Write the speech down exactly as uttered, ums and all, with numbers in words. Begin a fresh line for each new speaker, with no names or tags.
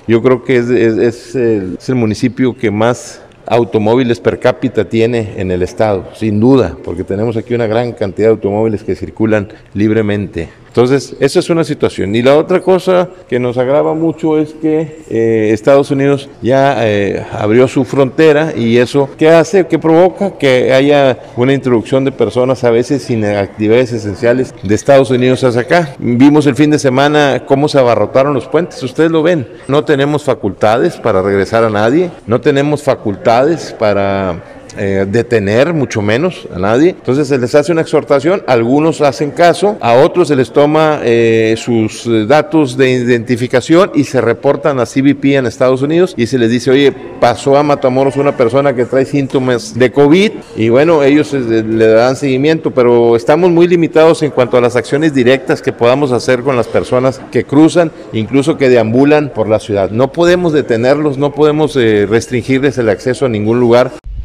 Yo creo que es, es, es, el, es el municipio que más automóviles per cápita tiene en el estado, sin duda, porque tenemos aquí una gran cantidad de automóviles que circulan libremente. Entonces, esa es una situación. Y la otra cosa que nos agrava mucho es que eh, Estados Unidos ya eh, abrió su frontera, y eso, ¿qué hace? ¿Qué provoca? Que haya una introducción de personas a veces sin actividades esenciales de Estados Unidos hacia acá. Vimos el fin de semana cómo se abarrotaron los puentes, ustedes lo ven. No tenemos facultades para regresar a nadie, no tenemos facultades para Eh, detener, mucho menos a nadie. Entonces se les hace una exhortación, algunos hacen caso, a otros se les toma eh, sus datos de identificación y se reportan a C B P en Estados Unidos, y se les dice, oye, pasó a Matamoros una persona que trae síntomas de COVID, y bueno, ellos eh, le dan seguimiento, pero estamos muy limitados en cuanto a las acciones directas que podamos hacer con las personas que cruzan, incluso que deambulan por la ciudad. No podemos detenerlos, no podemos eh, restringirles el acceso a ningún lugar.